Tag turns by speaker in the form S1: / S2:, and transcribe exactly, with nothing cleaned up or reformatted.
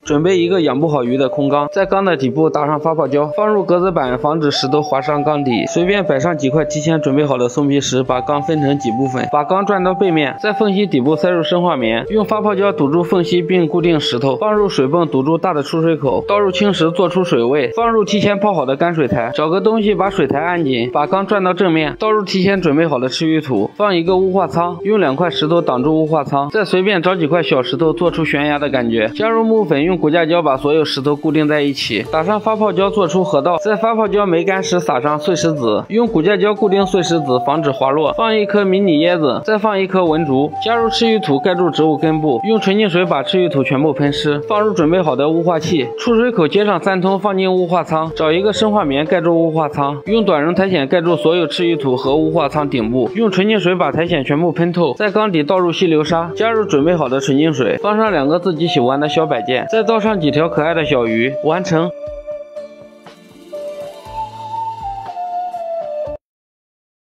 S1: 准备一个养不好鱼的空缸，在缸的底部打上发泡胶，放入格子板，防止石头划伤缸底。随便摆上几块提前准备好的松皮石，把缸分成几部分，把缸转到背面，在缝隙底部塞入生化棉，用发泡胶堵住缝隙并固定石头，放入水泵堵住大的出水口，倒入青石做出水位，放入提前泡好的干水台，找个东西把水台按紧，把缸转到正面，倒入提前准备好的吃鱼土，放一个雾化舱，用两块石头挡住雾化舱，再随便找几块小石头做出悬崖的感觉，加入木粉，用骨架胶把所有石头固定在一起，打上发泡胶做出河道，在发泡胶没干时撒上碎石子，用骨架胶固定碎石子防止滑落，放一颗迷你椰子，再放一颗文竹，加入吃鱼土盖住植物根部，用纯净水把吃鱼土全部喷湿，放入准备好的雾化器，出水口接上三通放进雾化舱，找一个生化棉盖住雾化舱，用短绒苔藓盖住所有吃鱼土和雾化舱顶部，用纯净水把苔藓全部喷透，在缸底倒入稀流沙，加入准备好的纯净水，放上两个自己喜欢的小摆件，再倒上几条可爱的小鱼，完成。